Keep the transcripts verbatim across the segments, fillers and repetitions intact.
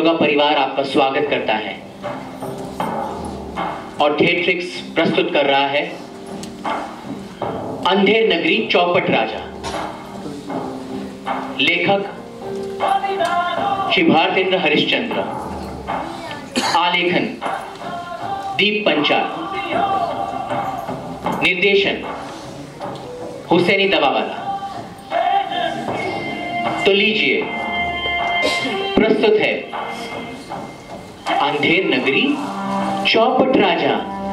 का परिवार आपका स्वागत करता है और थिएट्रिक्स प्रस्तुत कर रहा है अंधेर नगरी चौपट राजा। लेखक श्री भारतेंद्र हरिश्चंद्र, आलेखन दीप पंचाल, निर्देशन हुसैनी दवावाला। तो लीजिए, प्रस्तुत है अंधेर नगरी चौपट राजा।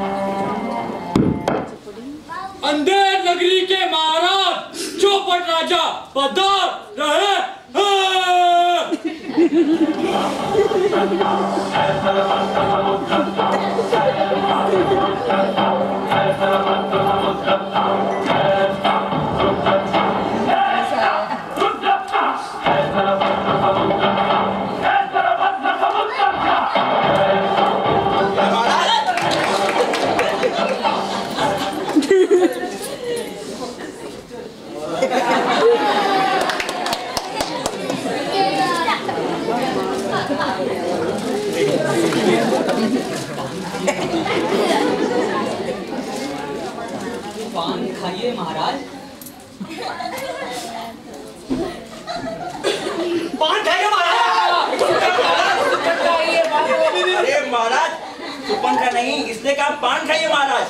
अंधेर नगरी के महाराज चौपट राजा पधार रहे पान खाइए महाराज। पान खाइए महाराज। अरे महाराज, सुपन का नहीं, इसने कहा पान खाइए महाराज।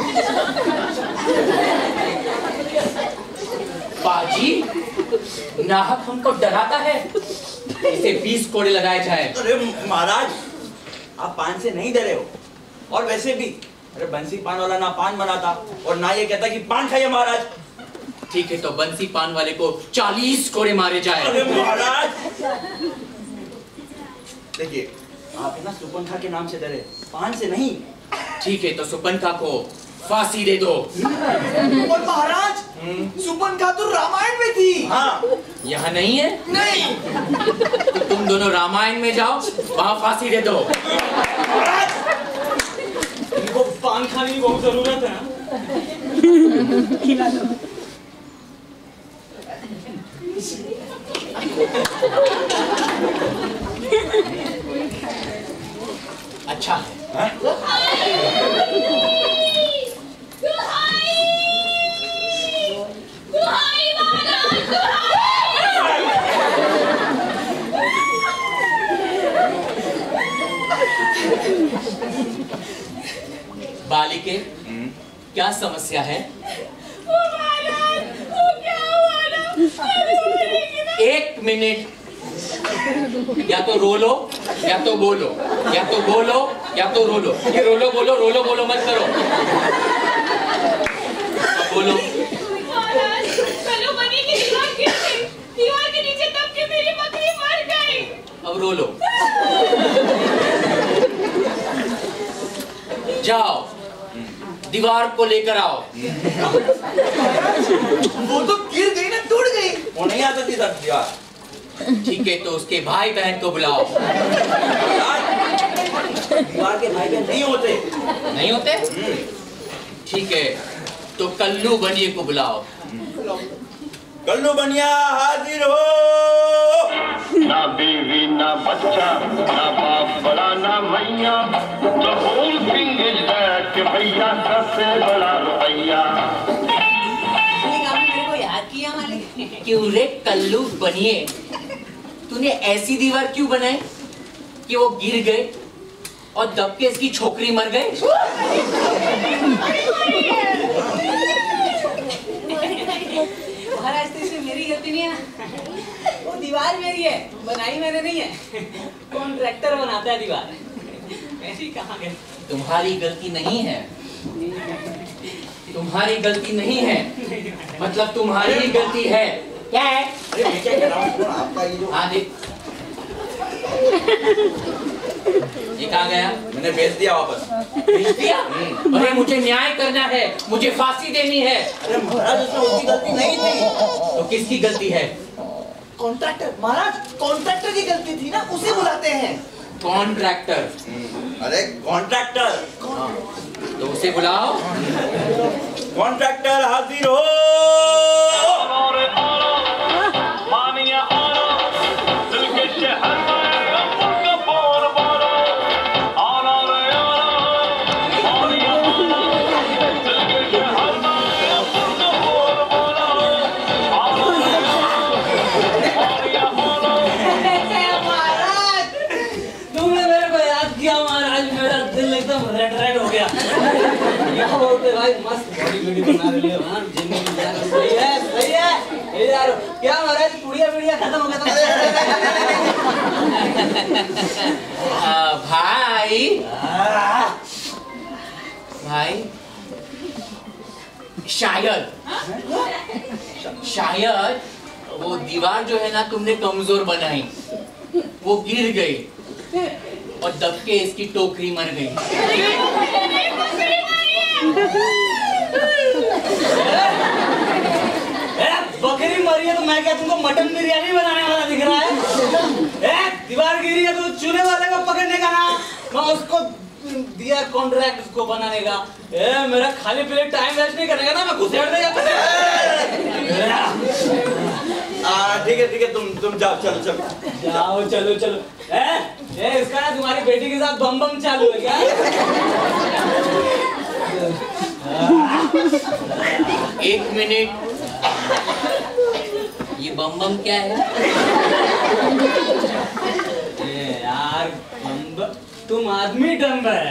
बाजी, नाहक हमको डराता है, इसे बीस कोड़े लगाए जाए। अरे महाराज, आप पान से नहीं डरे हो, और वैसे भी अरे बंसी पान वाला ना पान बनाता और ना ये कहता कि पान खाइए महाराज। ठीक है, तो बंसी पान वाले को चालीस कोड़े मारे जाए। अरे महाराज, देखिए आप है ना सुपनखा के नाम से डरे, पान से नहीं। ठीक है, तो सुपनखा को फांसी दे दो। और महाराज, सुपनखा तो रामायण में थी। हाँ, यहाँ नहीं है? नहीं। तो तुम दोनों रामायण में जाओ, वहाँ फांसी दे दो। इनको पान खाने की बहुत जरूरत है। खिला दो। अच्छा है। बालिके, क्या समस्या है? वो महाराज, वो क्या हुआ ना? एक मिनट, या तो रो लो या तो बोलो, या तो बोलो या तो रो लो। ये रोलो बोलो रोलो बोलो मत करो। अब बोलो। महाराज, कल्लू बनी की दीवार गिर गई, दीवार के नीचे दब के मेरी बकरी मर गई। अब रो लो। जाओ, दीवार को लेकर आओ। वो तो गिर गई ना, टूट गई, वो नहीं आ सकती सर दीवार। ठीक है, तो उसके भाई बहन को बुलाओ। दीवार के भाई बहन नहीं होते। नहीं होते? ठीक है, तो कल्लू बनिए को बुलाओ। कल्लू बनिया हाजिर हो। ना बीवी ना बच्चा, ना बाप बड़ा ना मैया, the whole thing is that कि भैया सबसे बड़ा रुपैया। मेरे को याद किया मालिक। क्यों रे कल्लू बनिए, तूने ऐसी दीवार क्यों बनाई कि वो गिर गए और दब के इसकी छोकरी मर गए? महाराज, तो इसमें मेरी गलती नहीं है ना, वो दीवार मेरी है, बनाई मैंने नहीं है। कॉन्ट्रैक्टर बनाता है दीवार, ऐसी कहाँ गए? तुम्हारी गलती नहीं है, तुम्हारी गलती नहीं है, मतलब तुम्हारी ही गलती है। क्या है? अरे मैं क्या कह रहा हूँ, आपका ये जो हाँ देख, ये कहाँ गया? मैंने भेज दिया वापस। भेज दिया? अरे मुझे न्याय करना है, मुझे फांसी देनी है। अरे महाराज, उसमें उसकी गलती नहीं थी। तो किसकी गलती है? कॉन्ट्रैक्टर महाराज, कॉन्ट्रैक्टर की गलती थी ना, उसे बुलाते हैं। कॉन्ट्रैक्टर? अरे कॉन्ट्रैक्टर, तो उसे बुलाओ। कॉन्ट्रैक्टर हाजिर हो। मानिया दिल के शहर में सेट हो गया। क्या बोलते भाई, मस्त बॉडी वीडियो बना रहे हो हां, जिम में जा रहे हो, सही है सही है। ए यार क्या महाराज, पुड़िया वीडियो खत्म हो गया आ, भाई भाई शायद शायद वो दीवार जो है ना तुमने कमजोर बनाई, वो गिर गई और दब के इसकी टोकरी मर गई। बकरी मरी है तो मैं क्या तुमको मटन बिरयानी बनाने वाला दिख रहा है? ए, दीवार गिरी है तो चूल्हे वाले को पकड़ने का ना, मैं उसको दिया कॉन्ट्रैक्ट उसको बनाने का। ए, मेरा खाली पीले टाइम वेस्ट नहीं करेगा ना, मैं घुसेड़ देगा। ठीक है ठीक है, तुम तुम जाओ, चलो चलो जाओ चलो चलो। ए, ए, इसका ना तुम्हारी बेटी के साथ बम बम चालू है क्या? एक मिनट, ये बम बम क्या है? ए, यार बम बम, तुम आदमी डम्ब है।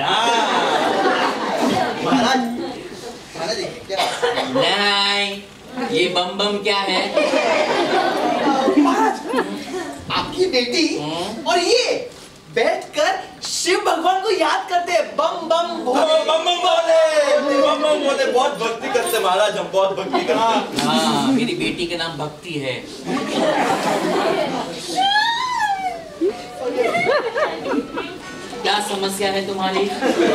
महाराज महाराज क्या नहीं, ये बम बम क्या है? महाराज, आपकी बेटी और ये बैठकर शिव भगवान को याद करते हैं, बम बम भोले। बम बम बोले, बम बम बोले, बहुत भक्ति करते महाराज, हम बहुत भक्ति करते। हाँ, मेरी बेटी का नाम भक्ति है। क्या समस्या है तुम्हारी?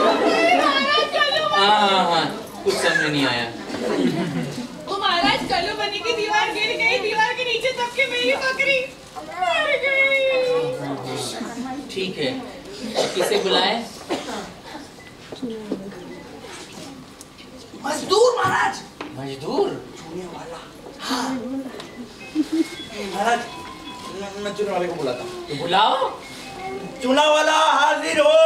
हाँ हाँ हाँ, कुछ समझ नहीं आया। वो महाराज कल्लू बनी की दीवार गिर गई, दीवार के नीचे दबके मेरी बकरी मर गई। ठीक है, किसे बुलाए? मजदूर महाराज। मजदूर? चूने वाला। हाँ महाराज, मैं चूने वाले को बुलाता हूँ। तो बुलाओ। चूना वाला हाजिर हो।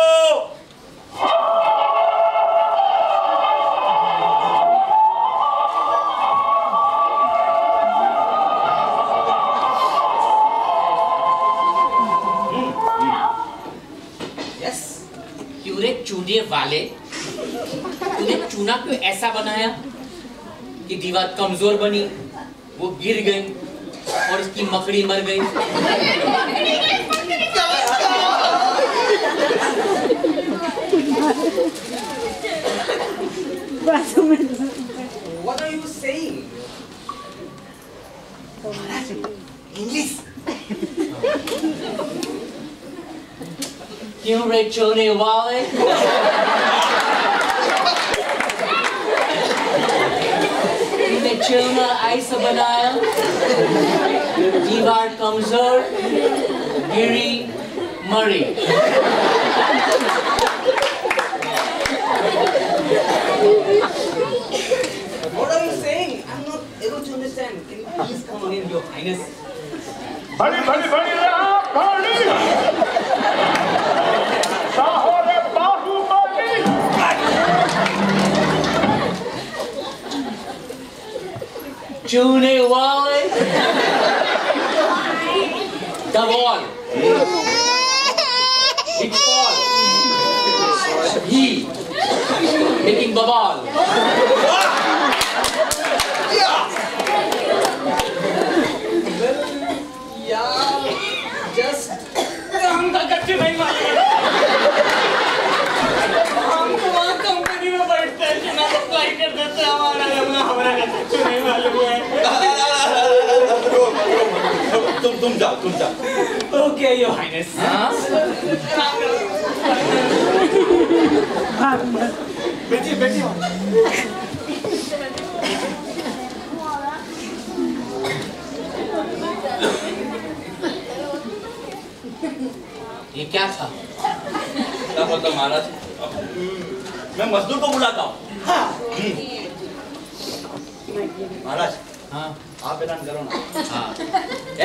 यस, क्यों रे चूने वाले, तूने चूना क्यों ऐसा बनाया कि दीवार कमजोर बनी, वो गिर गई और इसकी मकड़ी मर गई? What are you saying? English. क्यों रे चूने वाले, तूने चूना ऐसा बनाया, दीवार कमजोर, गिरी, मरी। What are you saying? I'm not able to understand. Can you please come again, Your Highness? बड़ी बड़ी बड़ी रहा बड़ी साहोरे बाहुबली। चूने वाले, the ball, which ball? He taking the ball. यार, just हम तो कच्चे नहीं मालूम। हम तो वहाँ कंपनी में बैठते हैं, चुनाव अप्लाई कर देते हैं, हमारा हमारा कच्चे नहीं मालूम है। तुम तुम जाओ, तुम जाओ। Okay, Your Highness. हाँ? बैठिए बैठिए। ये क्या था? क्या बोलता महाराज? मैं मजदूर को बुलाता हूँ। महाराज, हाँ आप ऐलान करो ना। हाँ, ए!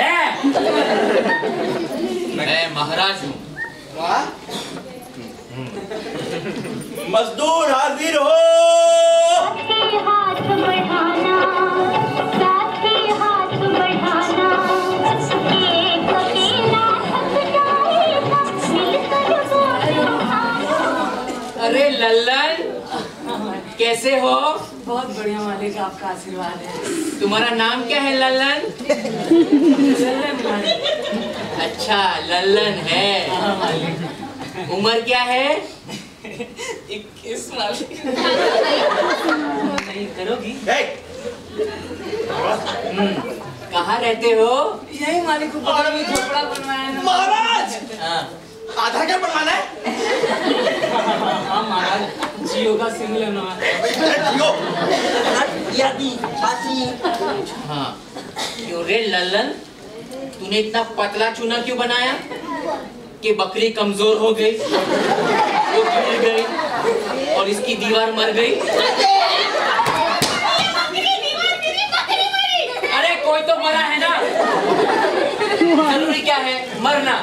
मैं महाराज हूँ। मजदूर हाजिर हो। हाथ बढ़ाना, साथी हाथ बढ़ाना, एक अकेला थक जाएगा, मिलकर वो उठाना। अरे लल्ला, लल्लन, कैसे हो? बहुत बढ़िया मालिक, आपका आशीर्वाद है। तुम्हारा नाम क्या है लल्लन? लल्लन मालिक। अच्छा लल्लन है। हाँ मालिक। उम्र क्या है? इक्कीस मालिक। नहीं करोगी? हम्म, कहाँ रहते हो? यही मालिक को बगल में झोपड़ा बनवाया है ना। महाराज हाँ। आधार कार्ड बनवाना है? हाँ महाराज, जियो का सिम लेना है। जियो यादी फांसी। हाँ। क्यों रे लल्लन, तूने इतना पतला चूना क्यों बनाया कि बकरी कमजोर हो गई, वो गिर गई और इसकी दीवार मर गई? अरे कोई तो मरा है ना, जरूरी क्या है मरना?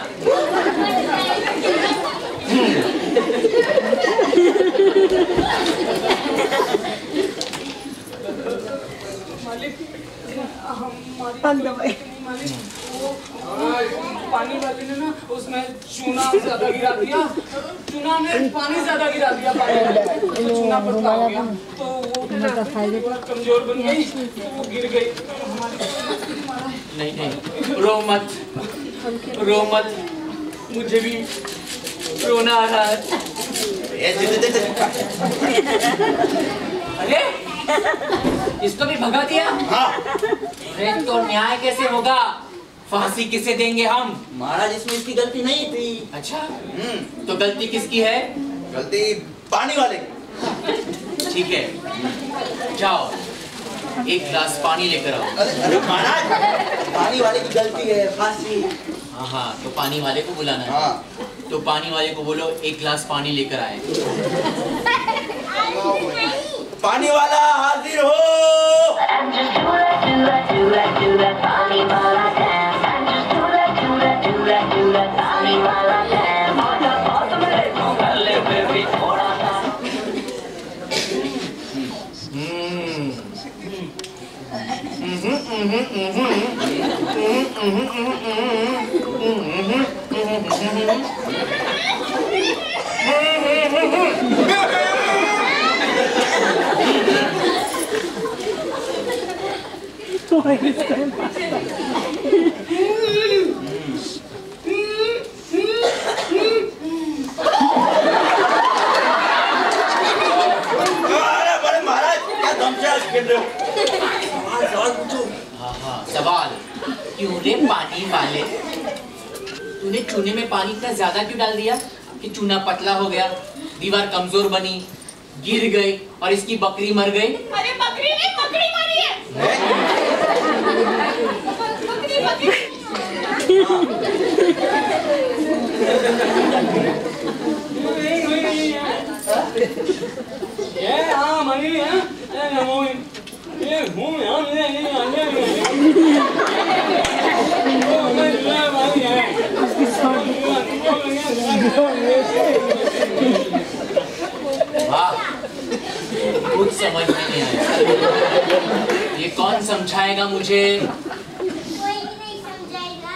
मालिक, हमारी मालिक, वो पानी वाले ने ना उसमें चूना ज्यादा गिरा दिया, चूना ने पानी ज्यादा गिरा दिया पानी में, तो चूना पतला हो गया, तो वो कमजोर बन गई, तो वो गिर गई। नहीं नहीं, रो मत, रो मत, मुझे भी रोना आ रहा है। अरे इसको भी भगा दिया? हाँ। अरे तो न्याय कैसे होगा? फांसी किसे देंगे हम? महाराज इसमें इसकी गलती नहीं थी। अच्छा, हम्म, तो गलती किसकी है? गलती पानी वाले की। ठीक है, जाओ एक गिलास पानी लेकर आओ। अरे अरे महाराज, पानी वाले की गलती है, फांसी। हाँ हाँ, तो पानी वाले को बुलाना है। हाँ। तो पानी वाले को बोलो एक गिलास पानी लेकर आए। पानी वाला हाजिर हो। सवाल, क्यों रे पानी वाले, तूने चूने में पानी इतना ज्यादा क्यों डाल दिया कि चूना पतला हो गया, दीवार कमजोर बनी, गिर गई और इसकी बकरी मर गई? अरे बकरी नहीं, बकरी मरी है। बकरी बकरी। ये हाँ मरी है, ये नमो ये हूँ यार ये ये आने वाह, कुछ समझ में नहीं आया। ये कौन समझाएगा मुझे? कोई नहीं समझाएगा।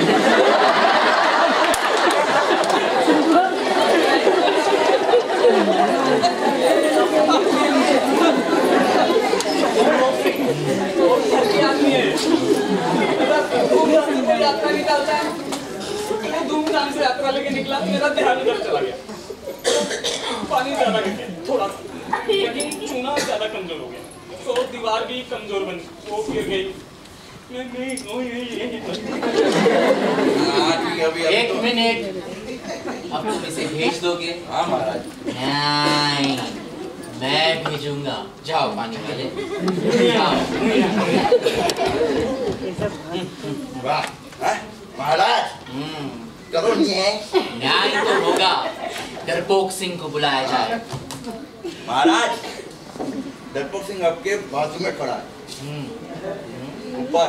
यात्रा निकालता है, धूमधाम से यात्रा लेके निकला, मेरा ध्यान इधर चला गया। पानी ज्यादा गिर गया थोड़ा सा, लेकिन चूना ज्यादा कमजोर हो गया, तो दीवार भी कमजोर बनी, वो गिर गई। एक मिनट, अब तुम इसे भेज दोगे? हाँ महाराज। नहीं, मैं भेजूंगा। जाओ पानी वाले, जाओ। वाह, हैं? महाराज हम्म, करो न्याय। न्याय तो होगा, डरपोक सिंह को बुलाया जाए। महाराज, डरपोक सिंह आपके बाजू में खड़ा है, हम्म, ऊपर।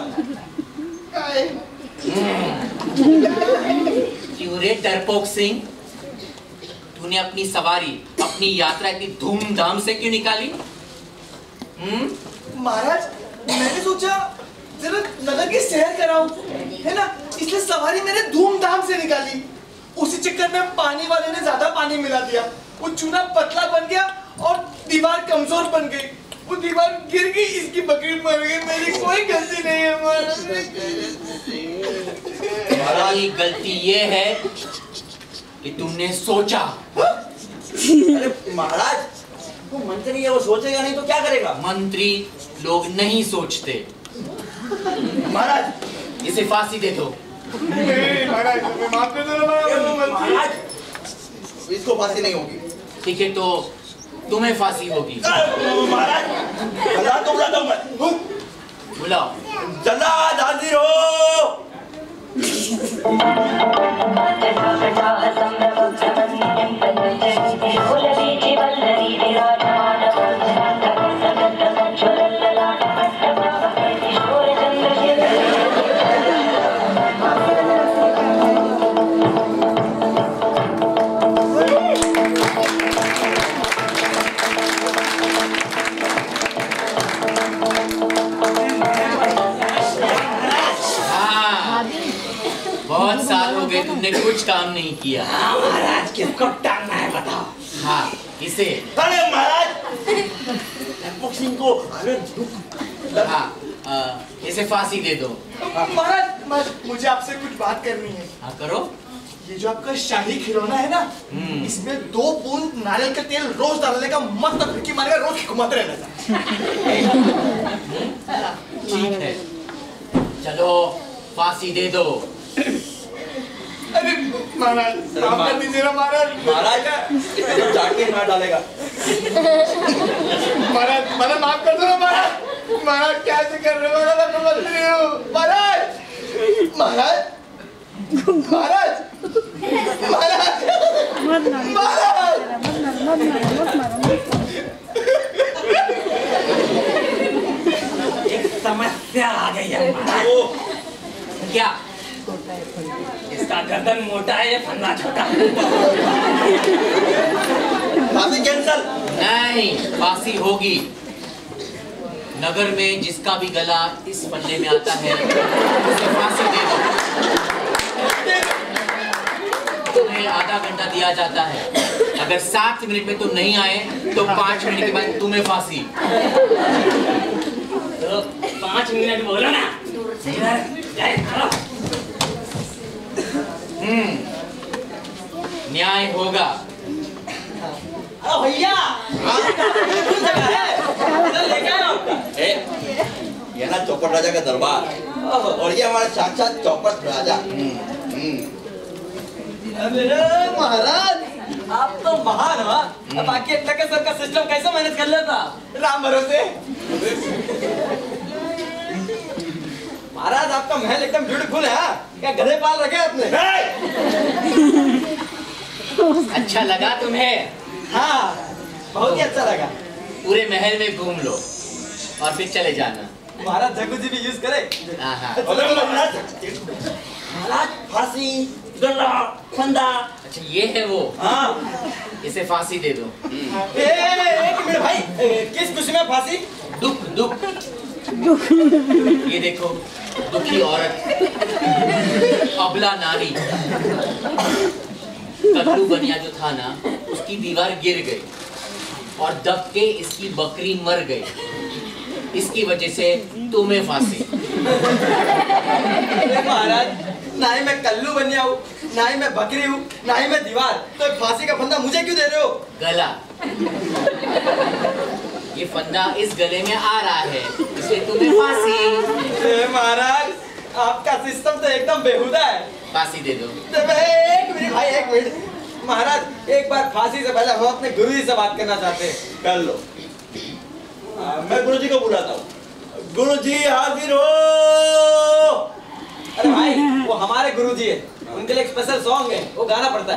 क्यों रे डरपोक सिंह, तूने अपनी सवारी, अपनी यात्रा इतनी धूमधाम से क्यों निकाली? हम्म? महाराज, मैंने सोचा जरा नगर की सैर कराऊं, है ना, इसलिए सवारी मैंने धूमधाम से निकाली। उसी चक्कर में पानी वाले ने ज्यादा पानी मिला दिया, वो चूना पतला बन गया कमजोर बन गई, वो दीवार गिर गई, इसकी बकरी मर गई, मेरी कोई गलती नहीं है महाराज। तुम्हारी गलती ये है कि तुमने सोचा। अरे महाराज, वो मंत्री है, वो सोचेगा नहीं तो क्या करेगा? मंत्री लोग नहीं सोचते। महाराज, इसे फांसी दे दो। महाराज माफ कर दो महाराज, इसको फांसी नहीं होगी। ठीक है, तो तुम्हें फांसी होगी। महाराज, जल्लाद को बुलाता हूं मैं। बुलाओ। जल्लाद हाजिर हो। बहुत साल हो गए तुमने कुछ काम नहीं किया। हाँ महाराज, किसको टांगना है बताओ? हाँ, इसे। अरे महाराज, बॉक्सिंग को। हाँ, आ, इसे फांसी दे दो। महाराज, मुझे आपसे कुछ बात करनी है। हाँ करो। ये जो आपका शाही खिलौना है ना, इसमें दो बूंद नारियल का तेल रोज डालने का, मस्त फिरकी मारेगा, रोज घुमाते रहना था। ठीक है, चलो फांसी दे दो। अरे महाराज, माफ कर दीजिए ना महाराज। महाराज जब जाके ना डालेगा। महाराज, महाराज माफ कर दो ना महाराज। महाराज क्या से कर रहे हो महाराज? मैं समझ नहीं हूँ महाराज। महाराज, महाराज, महाराज, महाराज। एक समस्या आ गई है महाराज। क्या? इसका गर्दन मोटा है, फंदा छोटा। फांसी कैंसल। नहीं, फांसी होगी। नगर में जिसका भी गला इस पन्ने में आता है उसे फांसी दे दो। तुम्हें आधा घंटा दिया जाता है। अगर सात मिनट में तुम नहीं आए तो पाँच मिनट के बाद तुम्हें फांसी। तो पाँच मिनट बोलो ना। हम्म, न्याय होगा। भैया, जगह है, लेके आओ। ये ना चौपट राजा का दरबार, और ये हमारा साक्षात चौपट राजा। अरे महाराज, आप तो महान हो। बाकी टके सर का सिस्टम कैसे मैनेज कर लेता? राम भरोसे। महाराज, आपका महल एकदम ब्यूटीफुल है। क्या गधे पाल रखे आपने? अच्छा लगा तुम्हें? हाँ, बहुत ही अच्छा लगा। पूरे महल में घूम लो और फिर चले जाना। महाराज जगुजी भी यूज करे। हाँ हाँ। महाराज, फांसी, गला, फंदा। अच्छा, ये है वो। हाँ, इसे फांसी दे दो। ए, एक मिनट भाई, किस खुशी में फांसी? दुख दुख ये देखो, दुखी औरत, अबला नारी। कल्लू बनिया जो था ना, उसकी दीवार गिर गई और दब के इसकी बकरी मर गई। इसकी वजह से तुम्हें फांसी। महाराज, ना ही मैं कल्लू बनिया हूँ, ना ही मैं बकरी हूँ, ना ही मैं दीवार, तो फांसी का फंदा मुझे क्यों दे रहे हो? गला, ये फंदा इस गले में आ रहा है, इसलिए तुम्हें फांसी। ए महाराज, आपका सिस्टम तो एकदम बेहुदा है। फांसी दे दो। एक मिनट भाई, एक मिनट। महाराज, एक बार फांसी से पहले हम अपने गुरुजी से बात करना चाहते हैं। कर लो। आ, मैं गुरुजी को बुलाता हूँ। गुरुजी हाजिर हो। अरे भाई, वो हमारे गुरुजी है, उनके लिए एक स्पेशल सॉन्ग है, वो गाना पड़ता है।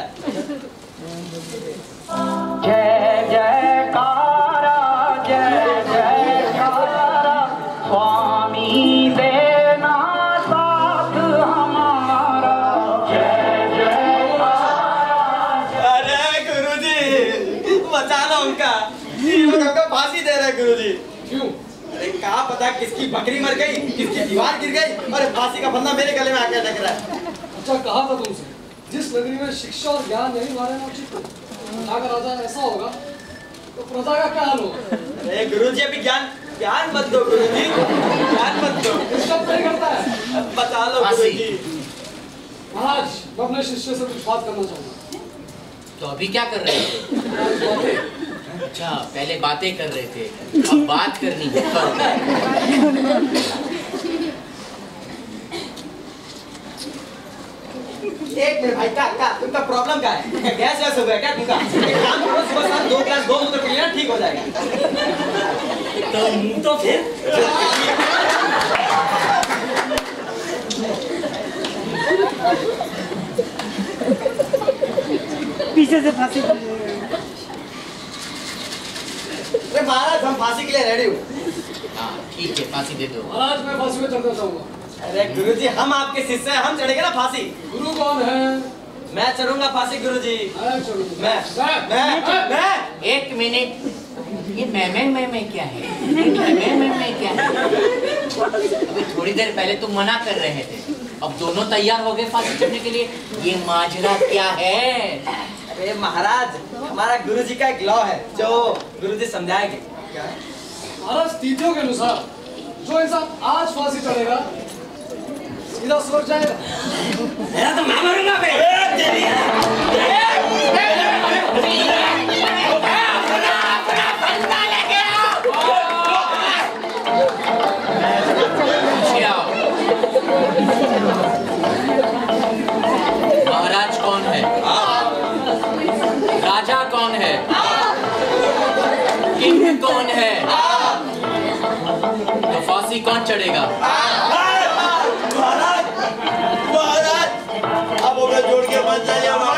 जय जयकारा, जय जयकारा, स्वामी देना साथ हमारा। जय जयकारा। अरे गुरुजी, बचाना उनका। ये लोग हमको फांसी दे रहे हैं गुरुजी। क्यों? अरे कहाँ पता किसकी बकरी मर गई, किसकी दीवार गिर गई, और फांसी का फंदा मेरे गले में आके लग रहा है। अच्छा, कहा था तुमसे, जिस नगरी में शिक्षा और ज्ञान नहीं मारे ना उचित, अगर राजा ऐसा होगा तो प्रजा का क्या हाल होगा? अरे गुरुजी अभी ज्ञान ज्ञान मत दो गुरुजी, ज्ञान मत दो। डिस्टर्ब नहीं करता है? बता लो फांसी। गुरुजी। महाराज मैं अपने शिष्य से कुछ बात करना चाहूंगा। तो अभी क्या कर रहे थे? बातें। अच्छा, पहले बातें कर रहे थे, अब बात करनी है। करो। एक मिनट भाई, क्या क्या तुमका प्रॉब्लम क्या है? क्या गैस वैस हो गया क्या तुमका? एक काम करो, सुबह शाम दो ग्लास गोमूत्र पी लेना, ठीक हो जाएगा। तो मुंह तो फिर पीछे से फांसी। अरे महाराज हम फांसी के लिए रेडी हूँ। हाँ ठीक है, फांसी दे दो। महाराज मैं फांसी में चढ़ना चाहूंगा। अरे गुरुजी हम आपके शिष्य हैं, हम चढ़ेंगे ना फांसी। गुरु कौन है? मैं चढ़ूंगा फांसी गुरुजी। मैं चढ़ूंगा। मैं मैं मैं एक मिनट, ये मैं मैं मैं मैं क्या है? मैं मैं मैं मैं क्या है? अभी थोड़ी देर पहले तुम मना कर रहे थे, अब दोनों तैयार हो गए फांसी चढ़ने के लिए। ये माजरा क्या है? अरे महाराज हमारा गुरुजी का एक लॉ है जो गुरुजी समझाएंगे। क्या है? महाराज तिथियों के अनुसार जो इंसान आज फांसी चढ़ेगा सीधा स्वर्ग जाएगा। मेरा तो मैं मरूंगा बे। महाराज कौन है? राजा कौन है? किंग कौन है? तो फांसी कौन चढ़ेगा? महाराज महाराज अब हमें जोड़ के मत जाइए।